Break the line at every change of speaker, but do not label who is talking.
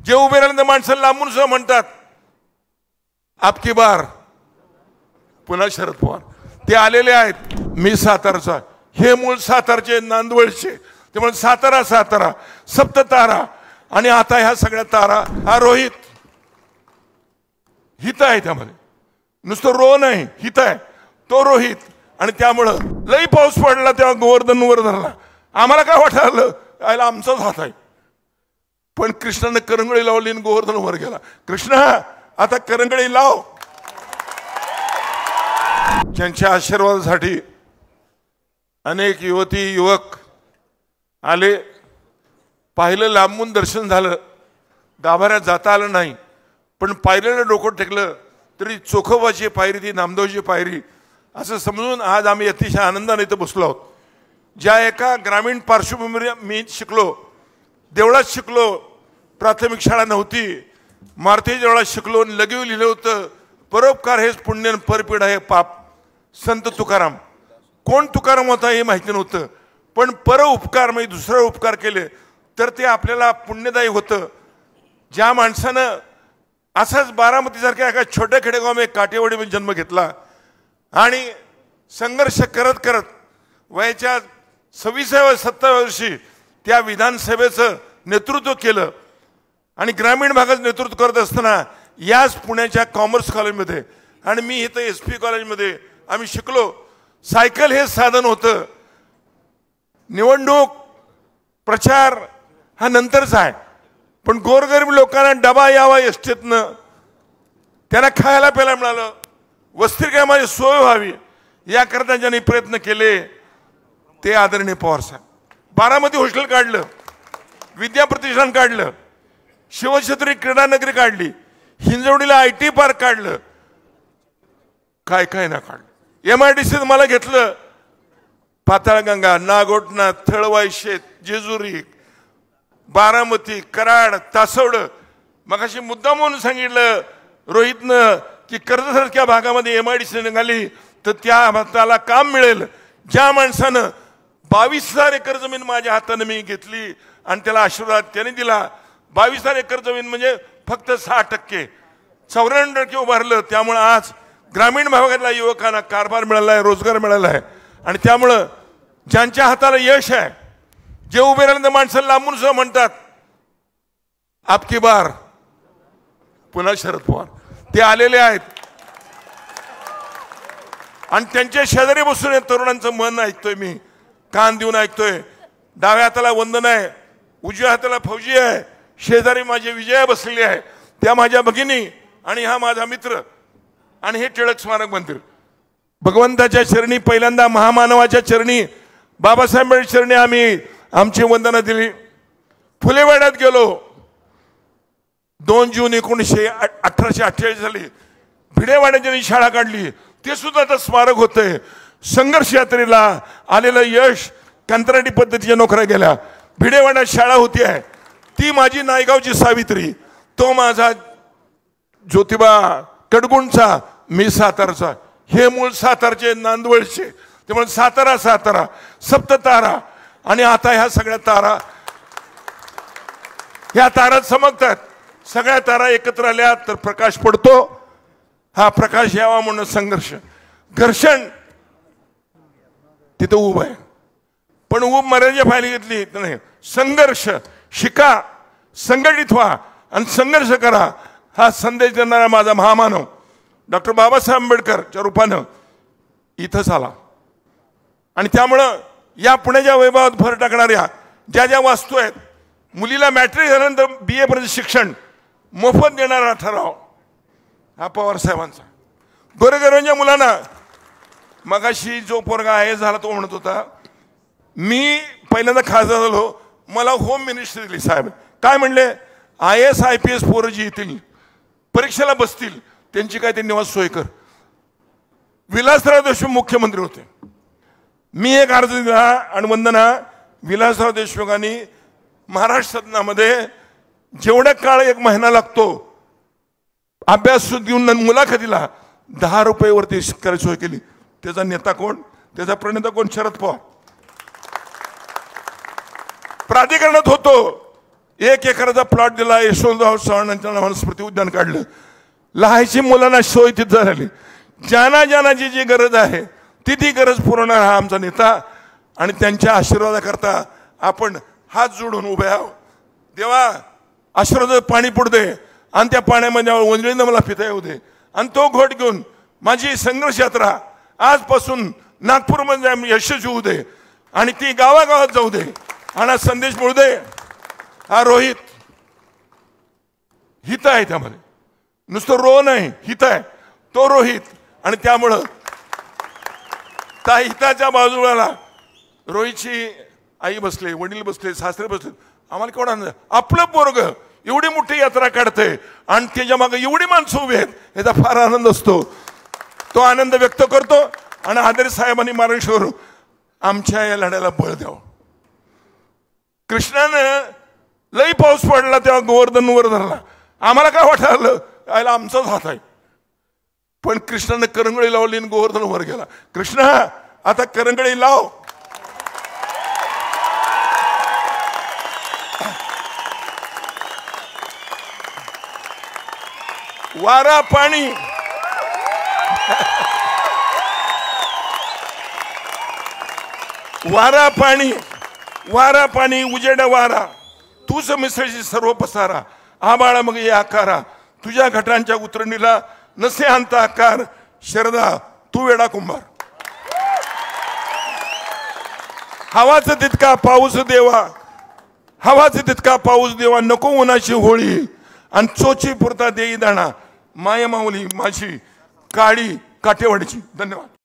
जे उभे राहिल्यानंतर माणसाला लांबून सुद्धा म्हणतात आपकी बार, पुन्हा शरद पवार ते आलेले आहेत. मी सातारचा, हे मूळ सातारचे, नांदवडचे, त्यामुळे सातारा सातारा सप्ततारा. आणि आता ह्या सगळ्या तारा, हा रोहित हित आहे, त्यामध्ये नुसतं रो नाही, हित आहे तो रोहित. आणि त्यामुळं लई पाऊस पडला तेव्हा गोवर्धन वर धरला. आम्हाला काय वाटलं आयला आमचाच हात आहे, पण कृष्णाने करंगळी लावली आणि गोवर्धन वर गेला. कृष्णा आता करंगळी लाव. त्यांच्या आशीर्वादासाठी अनेक युवती युवक आले. पाहिलं, लांबून दर्शन झालं, गाभाऱ्यात जाता आलं नाही, पण पायरीला डोकं टेकलं तरी चोखोबाची पायरी ती नामदेवची पायरी असं समजून आज आम्ही अतिशय आनंदाने इथं बसलो आहोत. ज्या एका ग्रामीण पार्श्वभूमीवर मी शिकलो, देवळात शिकलो, प्राथमिक शाळा नव्हती, मारुती देवळात शिकलो, लघु लिहिलं होतं परोपकार हेच पुण्य परपीड हे पाप. संत तुकाराम, कोण तुकाराम होता हे माहिती नव्हतं, पण पर उपकार म्हणजे दुसरा उपकार केले तर ते आपल्याला पुण्यदायी होतं. ज्या माणसानं असाच बारामतीसारख्या एका छोट्या खेडेगावामध्ये काटेवाडीमध्ये जन्म घेतला आणि संघर्ष करत करत वयाच्या 26-27 वर्षी त्या विधानसभेचं नेतृत्व केलं आणि ग्रामीण भागात नेतृत्व करत असताना याच पुण्याच्या कॉमर्स कॉलेजमध्ये आणि मी इथं SP कॉलेजमध्ये आम्ही शिकलो. सायकल हे साधन होतं. निवडणूक प्रचार हा नंतरचा आहे, पण गोरगरीब लोकांना डबा यावा एसटीतनं, त्यांना खायला प्यायला मिळालं, वसतिगृहामध्ये सोय व्हावी याकरता ज्यांनी प्रयत्न केले ते आदरणीय पवार साहेब. बारामती हॉस्टेल काढलं, विद्या प्रतिष्ठान काढलं, शिवछत्री क्रीडा नगरी काढली, हिंजवडीला IT पार्क काढलं, काय काय ना काढलं. MIDC मला घेतलं. पाताळगंगा, नागोटना, थळवाई शेत, जेजुरी, बारामती, कराड, तासवड. मग अशी मुद्दा म्हणून सांगितलं रोहितनं की कर्जतसारख्या भागामध्ये MIDC निघाली तर त्याला काम मिळेल. ज्या माणसानं 22,000 एकर जमीन माझ्या हाताने मी घेतली आणि त्याला आशीर्वाद त्याने दिला. 22,000 एकर जमीन म्हणजे फक्त 6%, 94% उभारलं. त्यामुळे आज ग्रामीण भागातल्या युवकांना कारभार मिळाला आहे, रोजगार मिळाला आहे. आणि त्यामुळं ज्यांच्या हाताला यश आहे, जे उभे राहिल्यानंतर माणसाला लांबून सुद्धा म्हणतात आपकी बार, पुन्हा शरद पवार ते आलेले आहेत. आणि त्यांच्या शेजारी बसून या तरुणांचं मन ऐकतोय मी, कान देऊन ऐकतोय. डाव्या हाताला वंदन आहे, उजव्या हाताला फौजी आहे, शेजारी माझे विजया बसलेली आहे, त्या माझ्या भगिनी आणि हा माझा मित्र. आणि हे टिळक स्मारक मंदिर भगवंताच्या चरणी, पहिल्यांदा महामानवाच्या चरणी, बाबासाहेब आंबेडकर चरणी आम्ही आमची वंदना दिली. फुलेवाड्यात गेलो. 2 जून 1848 झाली. भिडेवाड्यात ज्यांनी शाळा काढली ते सुद्धा आता स्मारक होतंय. संघर्ष यात्रेला आलेलं यश, कंत्राटी पद्धतीच्या नोकऱ्या गेल्या. भिडेवाड्यात शाळा होती आहे, ती माझी नायगावची सावित्री, तो माझा ज्योतिबा कडगुणचा, मी सातारचा, हे मूळ सातारचे, नांदवडचे, त्यामुळे सातारा सातारा सप्ततारा. आणि आता ह्या सगळ्या तारा, ह्या तारा चमकतात. सगळ्या तारा एकत्र आल्या तर प्रकाश पडतो. हा प्रकाश यावा म्हणून संघर्ष, घर्षण तिथं उभ आहे, पण उभ मर्यादेच्या फायली घेतली नाही. संघर्ष शिका, संघटित व्हा आणि संघर्ष करा. हा संदेश देणारा माझा महामानव डॉक्टर बाबासाहेब आंबेडकरच्या रूपानं इथंच आला. आणि त्यामुळं या पुण्याच्या वैभवात भर टाकणाऱ्या ज्या ज्या वास्तू आहेत, मुलीला मॅट्रिक झाल्यानंतर BA पर्यंत शिक्षण मोफत देणारा ठराव हा पवार साहेबांचा. गोरगरिबांच्या मुलांना, मगाशी जो पोरगा आहे झाला तो म्हणत होता मी पहिल्यांदा खासदार झालो, मला होम मिनिस्ट्री दिली. साहेब काय म्हणले, IAS IPS पोरं जी येतील परीक्षेला बसतील त्यांची काय ते निवास सोय कर. विलासराव देशमुख मुख्यमंत्री होते. मी एक अर्ज दिला आणि वंदना विलासराव देशमुखांनी महाराष्ट्र सदनामध्ये जेवढा काळ 1 महिना लागतो अभ्यास देऊन मुलाखतीला 10 रुपयावरती करायची सोय केली. त्याचा नेता कोण, त्याचा प्रणेता कोण, शरद पवार. प्राधिकरणात होतो 1 एकराचा प्लॉट दिला, यशवंतराव चव्हाणांच्या नावानं स्मृती उद्यान काढलं. लहायची मुलांना सोय तिथं झाली. ज्यांना ज्यांची जी गरज आहे ती गरज पुरवणारा हा आमचा नेता. आणि त्यांच्या आशीर्वादाकरता आपण हात जोडून उभे आहोत. देवा आशीर्वाद पाणी पडू दे आणि त्या पाण्यामध्ये वंजळीनं मला पिता येऊ दे. आणि तो घोट घेऊन माझी संघर्ष यात्रा आजपासून नागपूरमध्ये यशस्वी होऊ दे आणि ती गावागावात जाऊ दे आणि हा संदेश मिळू दे. हा रोहित हित आहे, त्यामध्ये नुसतं रो नाही, हित आहे तो रोहित. आणि त्यामुळं त्या हिताच्या बाजूला रोहितची आई बसले, वडील बसले, सासरे बसले. आम्हाला केवढा आनंद, आपलं पोरग एवढी मोठी यात्रा काढते आणि त्याच्या मागे एवढी माणसं उभी आहेत, याचा फार आनंद असतो. तो आनंद व्यक्त करतो. आणि आदर्श साहेबांनी महाराष्ट्रावर आमच्या या लढ्याला बळ द्यावं. कृष्णानं लई पाऊस पडला तेव्हा गोवर्धन वर धरला. आम्हाला काय वाटलं, यायला आमचाच हात आहे. पण कृष्णानं करंगळी लावली आणि गोवर्धन वर गेला. कृष्णा आता करंगळी लाव. वारा पाणी वारा पाणी वारा पाणी उजेड वारा तूच मिसळशी सर्व पसारा. आबाळा मग ये आकारा तुझ्या घटांच्या उतरणीला नसे आणता आकार. शरदा तू वेडा कुंभार. हवाच तितका पाऊस देवा, हवाच तितका पाऊस देवा, नको उन्हाची होळी आणि चोची पुरता देई दाणा. माय माऊली माझी काळी काठेवाडीची. धन्यवाद.